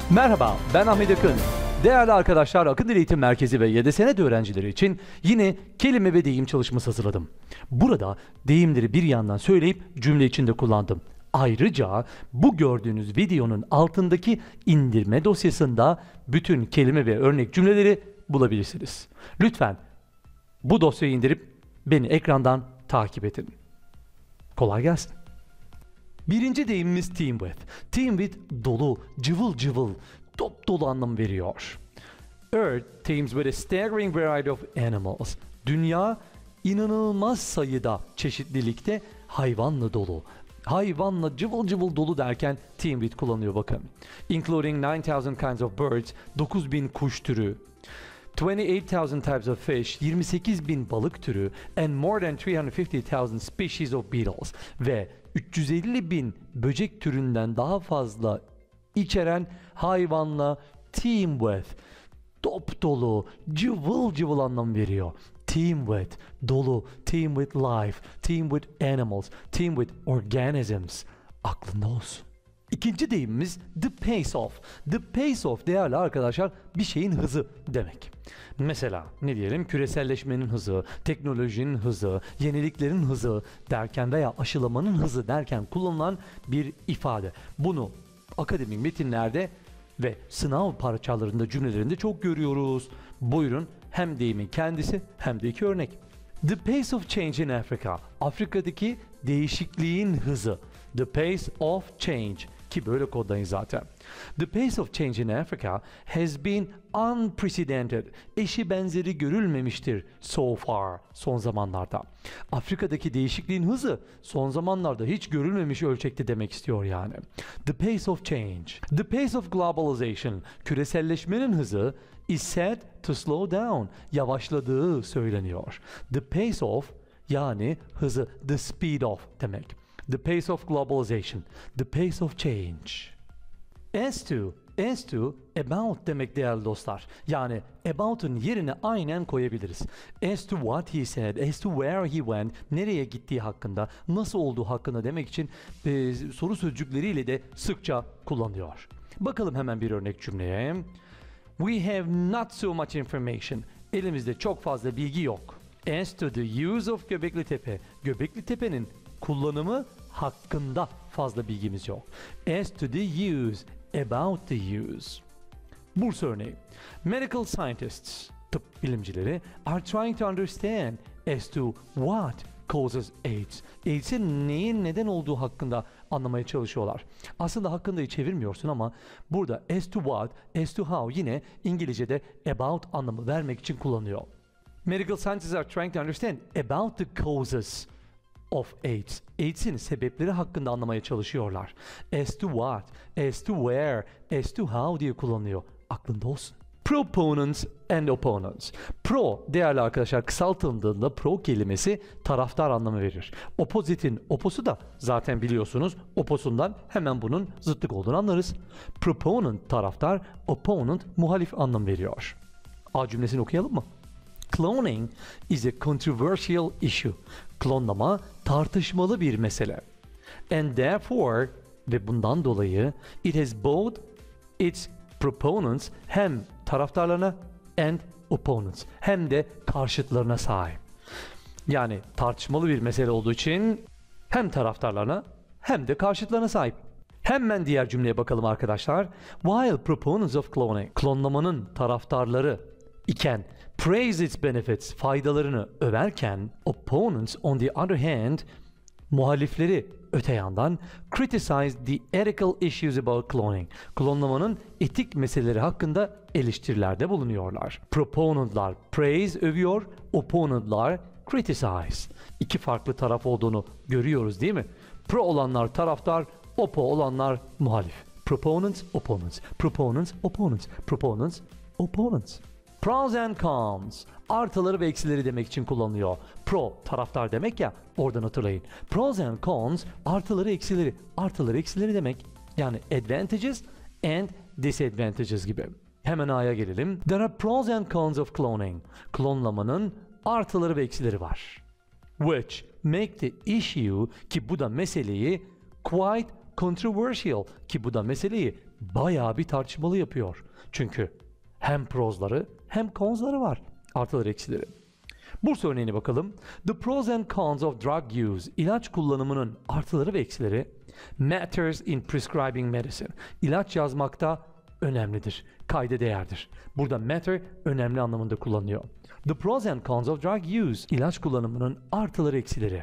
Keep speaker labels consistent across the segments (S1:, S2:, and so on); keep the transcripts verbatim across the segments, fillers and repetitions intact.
S1: Merhaba, ben Ahmet Akın. Değerli arkadaşlar, Akın Dil Eğitim Merkezi ve Y D S N öğrencileri için yine kelime ve deyim çalışması hazırladım. Burada deyimleri bir yandan söyleyip cümle içinde kullandım. Ayrıca bu gördüğünüz videonun altındaki indirme dosyasında bütün kelime ve örnek cümleleri bulabilirsiniz. Lütfen bu dosyayı indirip beni ekrandan takip edin. Kolay gelsin. Birinci deyimimiz team with. Team with dolu, cıvıl cıvıl, dop dolu anlam veriyor. Earth teems with a staggering variety of animals. Dünya inanılmaz sayıda çeşitlilikte hayvanla dolu. Hayvanla cıvıl cıvıl dolu derken team with kullanıyor bakın. Including nine thousand kinds of birds, dokuz bin kuş türü. twenty-eight thousand types of fish, yirmi sekiz bin balık türü, and more than three hundred fifty thousand species of beetles ve üç yüz elli bin böcek türünden daha fazla içeren hayvanla team with, dop dolu, cıvıl cıvıl anlam veriyor. Team with, dolu, team with life, team with animals, team with organisms. Aklında olsun. İkinci deyimimiz the pace of. The pace of değerli arkadaşlar bir şeyin hızı demek. Mesela ne diyelim, küreselleşmenin hızı, teknolojinin hızı, yeniliklerin hızı derken veya aşılamanın hızı derken kullanılan bir ifade. Bunu akademik metinlerde ve sınav parçalarında, cümlelerinde çok görüyoruz. Buyurun, hem deyimin kendisi hem de iki örnek. The pace of change in Africa. Afrika'daki değişikliğin hızı. The pace of change. Ki böyle kodlayın zaten. The pace of change in Africa has been unprecedented. Eşi benzeri görülmemiştir so far. Son zamanlarda. Afrika'daki değişikliğin hızı son zamanlarda hiç görülmemiş ölçekte demek istiyor yani. The pace of change. The pace of globalization. Küreselleşmenin hızı is said to slow down. Yavaşladığı söyleniyor. The pace of yani hızı, the speed of demek. The pace of globalization, the pace of change. As to, as to, about demek değerli dostlar. Yani about'un yerine aynen koyabiliriz. As to what he said, as to where he went, nereye gittiği hakkında, nasıl olduğu hakkında demek için e, soru sözcükleriyle de sıkça kullanıyor. Bakalım hemen bir örnek cümleye. We have not so much information. Elimizde çok fazla bilgi yok. As to the use of Göbekli Tepe, Göbekli Tepe'nin kullanımı hakkında fazla bilgimiz yok. As to the use, about the use. Bursa örneği. Medical scientists, tıp bilimcileri, are trying to understand as to what causes AIDS. AIDS'in neyin neden olduğu hakkında anlamaya çalışıyorlar. Aslında hakkındayı çevirmiyorsun ama burada as to what, as to how yine İngilizce'de about anlamı vermek için kullanıyor. Medical scientists are trying to understand about the causes of AIDS. AIDS'in sebepleri hakkında anlamaya çalışıyorlar. As to what, as to where, as to how diye kullanıyor. Aklında olsun. Proponents and opponents. Pro değerli arkadaşlar kısaltıldığında pro kelimesi taraftar anlamı verir. Opposite'in oposu da zaten biliyorsunuz oposundan hemen bunun zıtlık olduğunu anlarız. Proponent taraftar, opponent muhalif anlam veriyor. A cümlesini okuyalım mı? Cloning is a controversial issue. Klonlama tartışmalı bir mesele. And therefore ve bundan dolayı it has both its proponents hem taraftarlarına and opponents hem de karşıtlarına sahip. Yani tartışmalı bir mesele olduğu için hem taraftarlarına hem de karşıtlarına sahip. Hemen diğer cümleye bakalım arkadaşlar. While proponents of cloning, klonlamanın taraftarları iken praise its benefits, faydalarını överken opponents on the other hand, muhalifleri öte yandan criticize the ethical issues about cloning, klonlamanın etik meseleleri hakkında eleştirilerde bulunuyorlar. Proponentlar praise övüyor, opponentlar criticize. İki farklı taraf olduğunu görüyoruz değil mi? Pro olanlar taraftar, oppo olanlar muhalif. Proponents, opponents, proponents, opponents, proponents, opponents. Pros and cons, artıları ve eksileri demek için kullanılıyor. Pro, taraftar demek ya, oradan hatırlayın. Pros and cons, artıları eksileri, artıları eksileri demek. Yani advantages and disadvantages gibi. Hemen A'ya gelelim. There are pros and cons of cloning. Klonlamanın artıları ve eksileri var. Which make the issue, ki bu da meseleyi quite controversial ki bu da meseleyi bayağı bir tartışmalı yapıyor. Çünkü hem prozları hem cons'ları var. Artıları eksileri. Burs örneğine bakalım. The pros and cons of drug use. İlaç kullanımının artıları ve eksileri. Matters in prescribing medicine. İlaç yazmakta önemlidir. Kayda değerdir. Burada matter önemli anlamında kullanılıyor. The pros and cons of drug use. İlaç kullanımının artıları eksileri.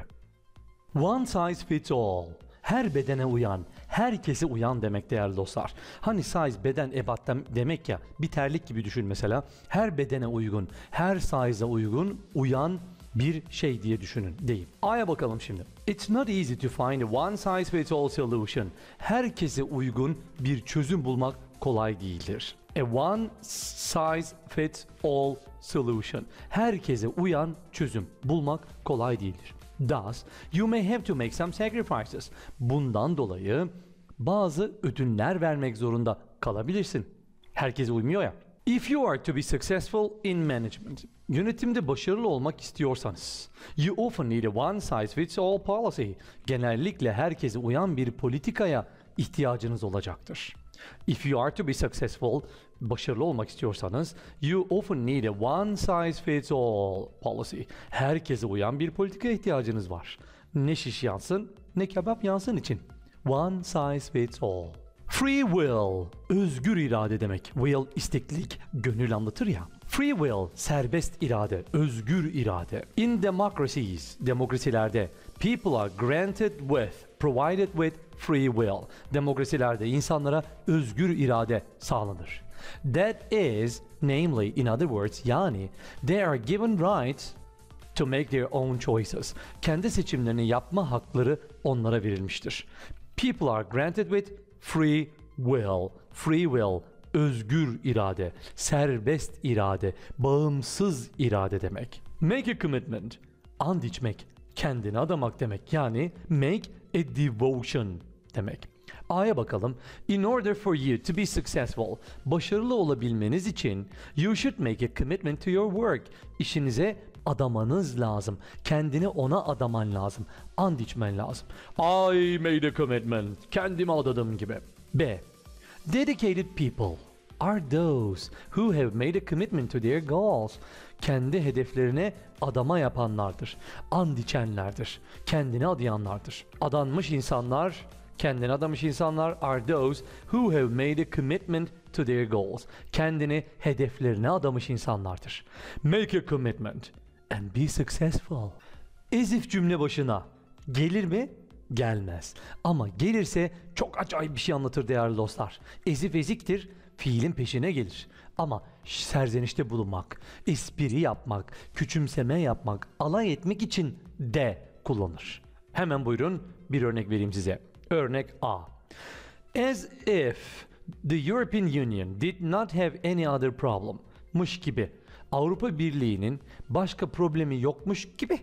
S1: One size fits all. Her bedene uyan, herkese uyan demek değerli dostlar. Hani size beden ebat demek ya, bir terlik gibi düşün mesela. Her bedene uygun, her size'a uygun, uyan bir şey diye düşünün değil. A'ya bakalım şimdi. It's not easy to find a one size fits all solution. Herkese uygun bir çözüm bulmak kolay değildir. A one size fits all solution. Herkese uyan çözüm bulmak kolay değildir. Thus, you may have to make some sacrifices. Bundan dolayı bazı ödünler vermek zorunda kalabilirsin. Herkese uymuyor ya. If you are to be successful in management, yönetimde başarılı olmak istiyorsanız, you often need a one size fits all policy. Genellikle herkese uyan bir politikaya ihtiyacınız olacaktır. If you are to be successful, başarılı olmak istiyorsanız, you often need a one size fits all policy. Herkese uyan bir politikaya ihtiyacınız var. Ne şiş yansın, ne kebap yansın için. One size fits all. Free will, özgür irade demek. Will, isteklilik, gönül anlatır ya. Free will, serbest irade, özgür irade. In democracies, demokrasilerde, people are granted with, provided with free will. Demokrasilerde insanlara özgür irade sağlanır. That is, namely, in other words, yani, they are given rights to make their own choices. Kendi seçimlerini yapma hakları onlara verilmiştir. People are granted with free will. Free will, özgür irade, serbest irade, bağımsız irade demek. Make a commitment, and içmek, kendini adamak demek. Yani make a devotion demek. A'ya bakalım. In order for you to be successful, başarılı olabilmeniz için you should make a commitment to your work. İşinize adamanız lazım. Kendini ona adaman lazım. And içmen lazım. I made a commitment. Kendime adadım gibi. B. Dedicated people are those who have made a commitment to their goals. Kendi hedeflerine adama yapanlardır. And içenlerdir. Kendini adayanlardır. Adanmış insanlar, kendini adamış insanlar are those who have made a commitment to their goals. Kendini hedeflerine adamış insanlardır. Make a commitment and be successful. As if cümle başına gelir mi? Gelmez. Ama gelirse çok acayip bir şey anlatır değerli dostlar. Ezif eziktir, fiilin peşine gelir. Ama serzenişte bulunmak, espri yapmak, küçümseme yapmak, alay etmek için de kullanır. Hemen buyurun bir örnek vereyim size. Örnek A. As if the European Union did not have any other problem. Mış gibi. Avrupa Birliği'nin başka problemi yokmuş gibi.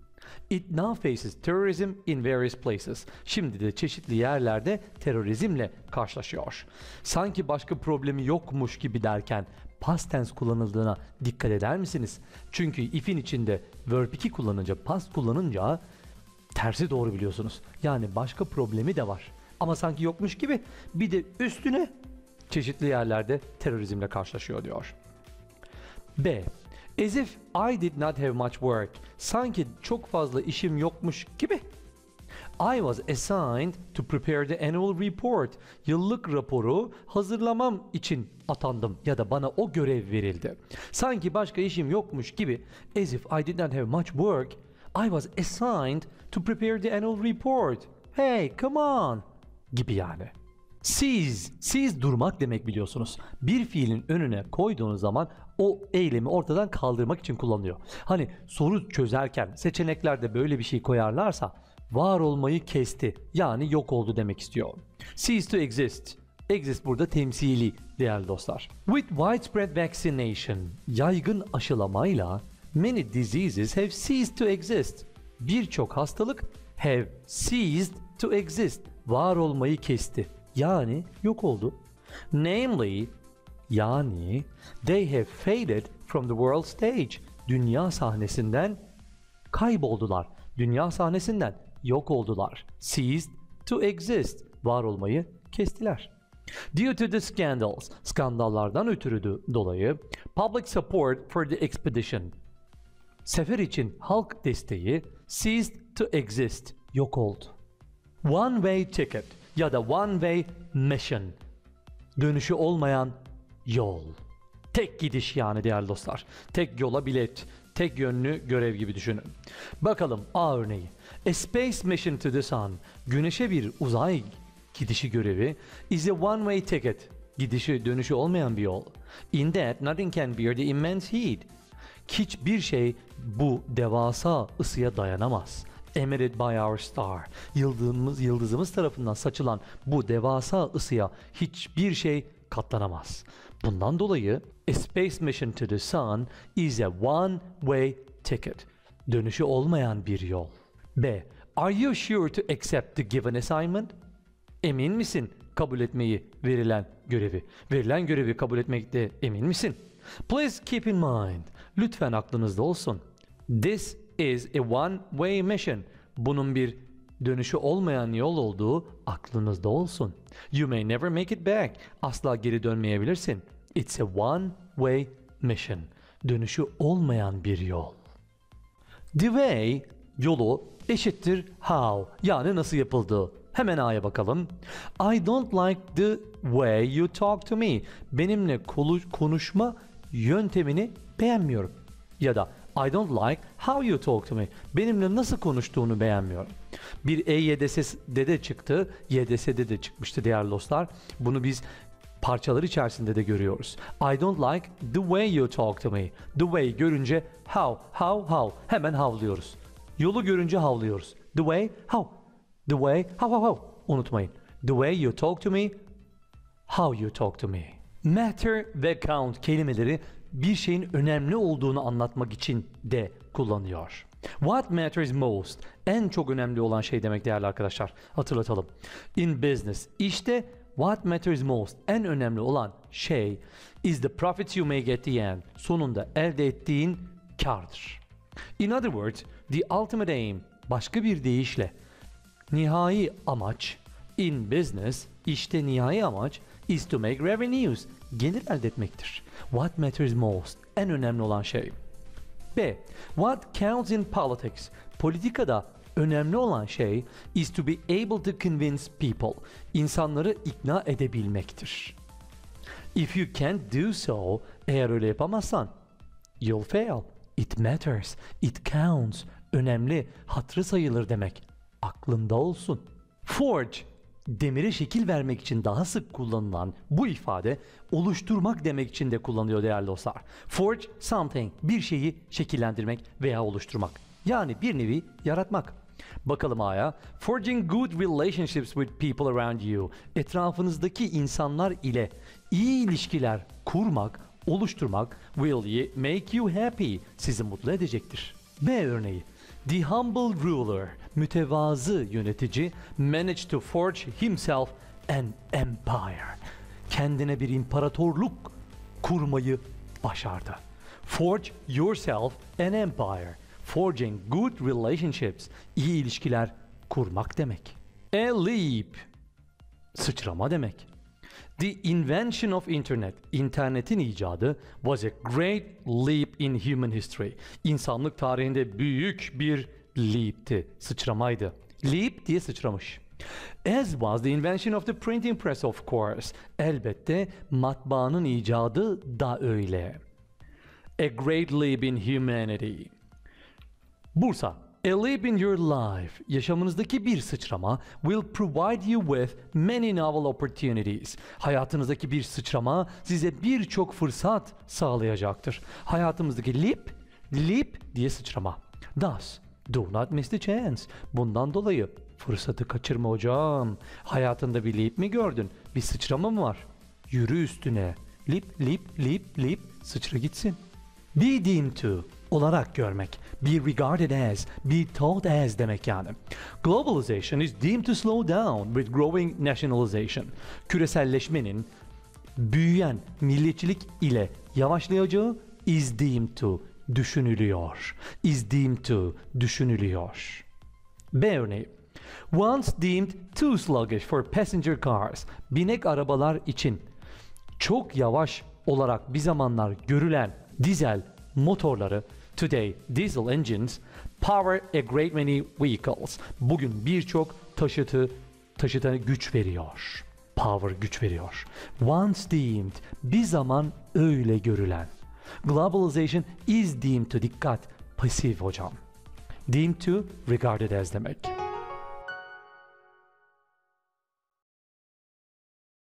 S1: It now faces terrorism in various places. Şimdi de çeşitli yerlerde terörizmle karşılaşıyor. Sanki başka problemi yokmuş gibi derken past tense kullanıldığına dikkat eder misiniz? Çünkü if'in içinde verb iki kullanınca, past kullanınca tersi doğru biliyorsunuz. Yani başka problemi de var. Ama sanki yokmuş gibi bir de üstüne çeşitli yerlerde terörizmle karşılaşıyor diyor. B. As if I did not have much work. Sanki çok fazla işim yokmuş gibi. I was assigned to prepare the annual report. Yıllık raporu hazırlamam için atandım ya da bana o görev verildi. Sanki başka işim yokmuş gibi. As if I did not have much work. I was assigned to prepare the annual report. Hey, come on. Gibi yani. Seize, seize durmak demek biliyorsunuz. Bir fiilin önüne koyduğunuz zaman o eylemi ortadan kaldırmak için kullanılıyor. Hani soru çözerken seçeneklerde böyle bir şey koyarlarsa var olmayı kesti yani yok oldu demek istiyor. Cease to exist. Exist burada temsili değerli dostlar. With widespread vaccination, yaygın aşılamayla many diseases have ceased to exist. Birçok hastalık have ceased to exist. Var olmayı kesti. Yani yok oldu. Namely, yani they have faded from the world stage. Dünya sahnesinden kayboldular. Dünya sahnesinden yok oldular. Ceased to exist. var olmayı kestiler. Due to the scandals, skandallardan ötürü de- dolayı public support for the expedition, sefer için halk desteği ceased to exist, yok oldu. One way ticket ya da one way mission, dönüşü olmayan yol. Tek gidiş yani değerli dostlar. Tek yola bilet, tek yönlü görev gibi düşünün. Bakalım A örneği. A space mission to the sun, güneşe bir uzay gidişi görevi is a one way ticket, gidişi dönüşü olmayan bir yol. In that nothing can bear the immense heat. Hiçbir şey bu devasa ısıya dayanamaz. Emitted by our star. Yıldızımız, yıldızımız tarafından saçılan bu devasa ısıya hiçbir şey katlanamaz. Bundan dolayı a space mission to the sun is a one way ticket. Dönüşü olmayan bir yol. B. Are you sure to accept the given assignment? Emin misin kabul etmeyi verilen görevi? Verilen görevi kabul etmekte emin misin? Please keep in mind. Lütfen aklınızda olsun. This is a one way mission. Bunun bir dönüşü olmayan yol olduğu aklınızda olsun. You may never make it back. Asla geri dönmeyebilirsin. It's a one way mission. Dönüşü olmayan bir yol. The way, yolu eşittir how, yani nasıl yapıldığı. Hemen A'ya bakalım. I don't like the way you talk to me. Benimle konuşma yöntemini beğenmiyorum. Ya da I don't like how you talk to me. Benimle nasıl konuştuğunu beğenmiyorum. Bir E Y D S'de de çıktı, Y D S'de de çıkmıştı değerli dostlar. Bunu biz parçalar içerisinde de görüyoruz. I don't like the way you talk to me. The way görünce how, how, how. Hemen havlıyoruz. Yolu görünce havlıyoruz. The way, how. The way, how, how, how. Unutmayın. The way you talk to me, how you talk to me. Matter ve count kelimeleri bir şeyin önemli olduğunu anlatmak için de kullanıyor. What matters most? En çok önemli olan şey demek değerli arkadaşlar. Hatırlatalım. In business, işte what matters most, en önemli olan şey is the profits you may get at the end. Sonunda elde ettiğin kârdır. In other words, the ultimate aim, başka bir deyişle nihai amaç, in business, işte nihai amaç is to make revenues, gelir elde etmektir. What matters most, en önemli olan şey. B. What counts in politics, politikada önemli olan şey is to be able to convince people, insanları ikna edebilmektir. If you can't do so, eğer öyle yapamazsan, you'll fail. It matters, it counts, önemli, hatırı sayılır demek. Aklında olsun. Forge, demire şekil vermek için daha sık kullanılan bu ifade oluşturmak demek için de kullanılıyor değerli dostlar. Forge something, bir şeyi şekillendirmek veya oluşturmak. Yani bir nevi yaratmak. Bakalım A'ya. Forging good relationships with people around you. Etrafınızdaki insanlar ile iyi ilişkiler kurmak, oluşturmak will make you happy. Sizi mutlu edecektir. B örneği. The humble ruler, mütevazı yönetici, managed to forge himself an empire. Kendine bir imparatorluk kurmayı başardı. Forge yourself an empire. Forging good relationships, iyi ilişkiler kurmak demek. A leap, sıçrama demek. The invention of internet, internetin icadı was a great leap in human history. İnsanlık tarihinde büyük bir leap'ti, sıçramaydı. Leap diye sıçramış. As was the invention of the printing press of course. Elbette matbaanın icadı da öyle. A great leap in humanity. Bursa. A leap in your life, yaşamınızdaki bir sıçrama will provide you with many novel opportunities. Hayatınızdaki bir sıçrama size birçok fırsat sağlayacaktır. Hayatımızdaki leap, leap diye sıçrama. Thus, do not miss the chance. Bundan dolayı fırsatı kaçırma hocam. Hayatında bir leap mi gördün? Bir sıçrama mı var? Yürü üstüne. Leap, leap, leap, leap, sıçra gitsin. Be deemed to, olarak görmek. Be regarded as, be thought as demek yani. Globalization is deemed to slow down with growing nationalization. Küreselleşmenin büyüyen milliyetçilik ile yavaşlayacağı is deemed to, düşünülüyor. Is deemed to, düşünülüyor. B örneği. Once deemed too sluggish for passenger cars. Binek arabalar için çok yavaş olarak bir zamanlar görülen dizel motorları, today diesel engines power a great many vehicles. Bugün birçok taşıtı taşıta güç veriyor. Power güç veriyor. Once deemed bir zaman öyle görülen. Globalization is deemed to dikkat pasif hocam. Deemed to regarded as demek.